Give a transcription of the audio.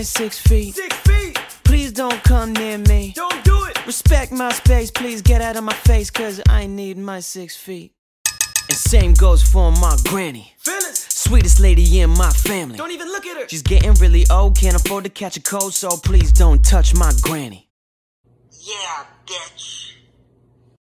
6 feet. 6 feet. Please don't come near me. Don't do it. Respect my space, please get out of my face, cause I need my 6 feet. And same goes for my granny. Phyllis. Sweetest lady in my family. Don't even look at her. She's getting really old, can't afford to catch a cold, so please don't touch my granny. Yeah, bitch.